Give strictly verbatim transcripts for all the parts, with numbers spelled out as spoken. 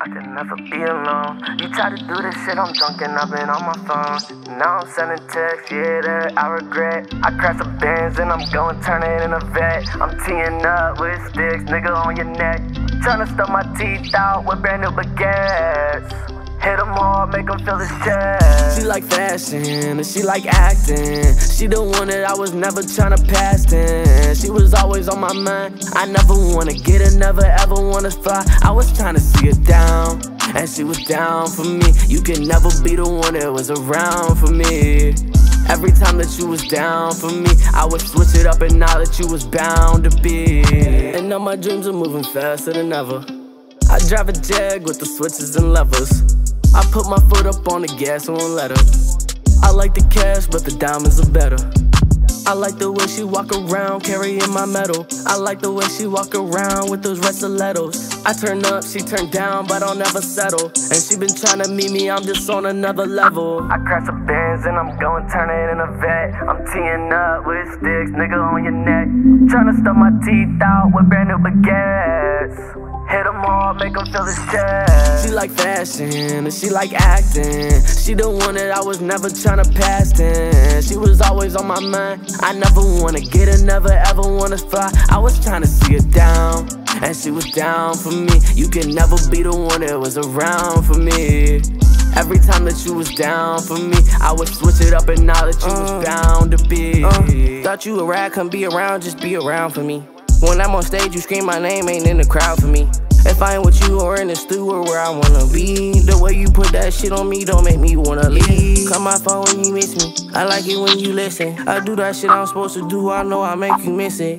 I can never be alone. You try to do this shit, I'm drunk and I've been on my phone. Now I'm sending texts, yeah, that I regret. I crash some bands and I'm going turn it in a vet. I'm teeing up with Stixx, nigga on your neck. Tryna stuff my teeth out with brand new baguettes. Hit them hard, make them feel this chest. She like fashion, and she like acting. She the one that I was never tryna pass in. She was always on my mind. I never wanna get her, never ever wanna fly. I was tryna see her down, and she was down for me. You can never be the one that was around for me. Every time that you was down for me, I would switch it up, and now that you was bound to be. And now my dreams are moving faster than ever. I drive a Jag with the switches and levers. I put my foot up on the gas and won't let her. I like the cash, but the diamonds are better. I like the way she walk around carrying my medal. I like the way she walk around with those red stilettos. I turn up, she turn down, but I'll never settle. And she been trying to meet me, I'm just on another level. I crash some bands and I'm going turn it in a vet. I'm teeing up with Stixx, nigga on your neck. Tryna stuff my teeth out with brand new baguettes. Hit them hard, make them feel this chest. She like fashion, and she like acting. She the one that I was never tryna pass in. She was always on my mind. I never wanna get her, never ever wanna fly. I was tryna see her down, and she was down for me. You can never be the one that was around for me. Every time that you was down for me, I would switch it up, and now that you uh, was bound to be. uh, Thought you a ride, come be around, just be around for me. When I'm on stage, you scream my name, ain't in the crowd for me. If I ain't with you or in the stew or where I wanna be, the way you put that shit on me don't make me wanna leave. Call my phone when you miss me, I like it when you listen. I do that shit I'm supposed to do, I know I make you miss it.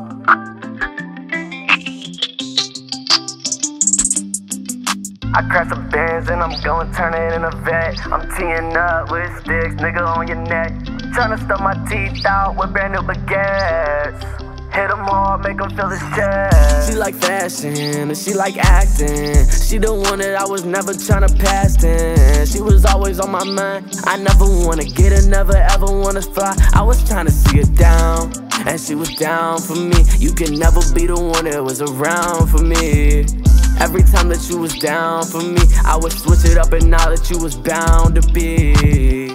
I crash some bands and I'm going turn it in a vet. I'm teeing up with Stixx, nigga on your neck. Tryna stuff my teeth out with brand new baguettes. Hit them hard, make them feel this chest. She like fashion, and she like acting. She the one that I was never tryna pass in. She was always on my mind. I never wanna get her, never ever wanna fly. I was tryna see her down, and she was down for me. You can never be the one that was around for me. Every time that you was down for me, I would switch it up, and now that you was bound to be.